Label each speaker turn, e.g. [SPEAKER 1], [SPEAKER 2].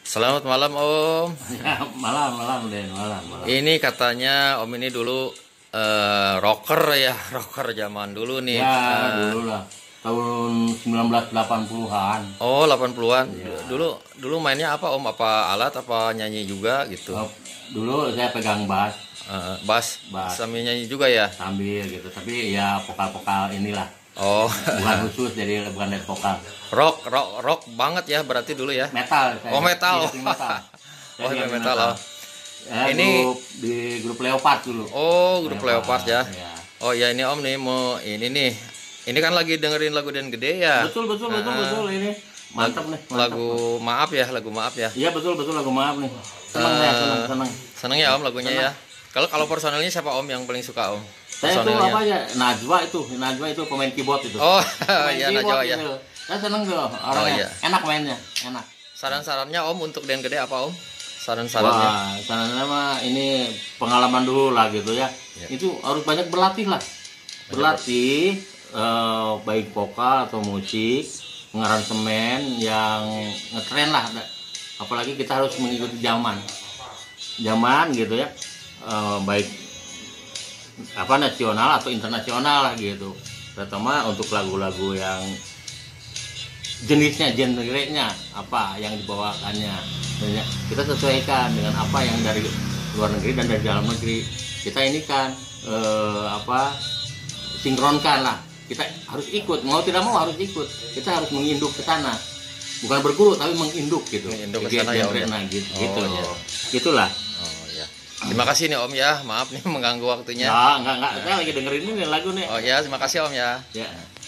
[SPEAKER 1] Selamat malam Om.
[SPEAKER 2] Ya, malam Den, malam.
[SPEAKER 1] Ini katanya Om ini dulu rocker ya, rocker zaman dulu nih.
[SPEAKER 2] Ya, dulu lah. Tahun 1980-an.
[SPEAKER 1] Oh, 80-an.
[SPEAKER 2] Ya.
[SPEAKER 1] Dulu mainnya apa Om? Apa alat apa nyanyi juga gitu?
[SPEAKER 2] Dulu saya pegang bass
[SPEAKER 1] Bass.
[SPEAKER 2] Bass.
[SPEAKER 1] Sambil nyanyi juga ya?
[SPEAKER 2] sambil gitu. Tapi ya vokal-vokal inilah.
[SPEAKER 1] Oh,
[SPEAKER 2] Bukan khusus, jadi bukan dari vokal.
[SPEAKER 1] rock banget ya berarti dulu ya.
[SPEAKER 2] Metal.
[SPEAKER 1] Oh, metal.
[SPEAKER 2] Iya, metal.
[SPEAKER 1] Oh,
[SPEAKER 2] Saya
[SPEAKER 1] metal. Oh.
[SPEAKER 2] Ya,
[SPEAKER 1] Ini-
[SPEAKER 2] di grup Leopard dulu.
[SPEAKER 1] Oh, grup Leopard ya.
[SPEAKER 2] Ya.
[SPEAKER 1] Oh ya, ini Om nih mau ini nih. Ini kan lagi dengerin lagu Den Gede ya.
[SPEAKER 2] Betul ini. Mantap nih. Mantap.
[SPEAKER 1] Lagu maaf ya, lagu maaf ya.
[SPEAKER 2] Iya betul lagu maaf nih. Senang ya, senang.
[SPEAKER 1] Seneng ya Om lagunya ya. Kalau personelnya siapa Om yang paling suka Om?
[SPEAKER 2] Saya itu
[SPEAKER 1] Personelnya.
[SPEAKER 2] apa ya? Najwa itu pemain keyboard itu.
[SPEAKER 1] Oh
[SPEAKER 2] Pemain
[SPEAKER 1] iya
[SPEAKER 2] keyboard
[SPEAKER 1] Najwa ya.
[SPEAKER 2] itu. Saya seneng tuh orangnya.
[SPEAKER 1] Oh, iya.
[SPEAKER 2] Enak mainnya, enak.
[SPEAKER 1] Saran-sarannya Om untuk Den Gede apa Om? Saran-sarannya.
[SPEAKER 2] Wah, sarannya mah ini pengalaman dulu lah gitu ya.
[SPEAKER 1] Ya.
[SPEAKER 2] Itu harus banyak berlatih lah. Berlatih baik vokal atau musik, pengaransemen yang ngetren lah. Apalagi kita harus mengikuti zaman gitu ya. Baik apa nasional atau internasional lah gitu, terutama untuk lagu-lagu yang genrenya apa yang dibawakannya. Dan kita sesuaikan dengan apa yang dari luar negeri dan dari dalam negeri. Kita ini kan sinkronkan lah. Kita harus ikut, mau tidak mau harus ikut. Kita harus menginduk ke sana, bukan berguru tapi menginduk gitu.
[SPEAKER 1] Menginduk ke sana ya, Om, ya?
[SPEAKER 2] Gitu
[SPEAKER 1] iya.
[SPEAKER 2] Gitulah.
[SPEAKER 1] Oh ya. Terima kasih nih Om ya. Maaf nih mengganggu waktunya.
[SPEAKER 2] Enggak. Saya lagi dengerin ini lagu nih.
[SPEAKER 1] Oh ya, terima kasih Om ya.
[SPEAKER 2] Ya.